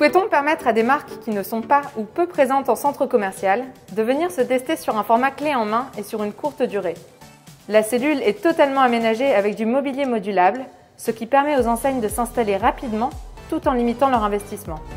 souhaitons permettre à des marques qui ne sont pas ou peu présentes en centre commercial de venir se tester sur un format clé en main et sur une courte durée. La cellule est totalement aménagée avec du mobilier modulable, ce qui permet aux enseignes de s'installer rapidement tout en limitant leur investissement.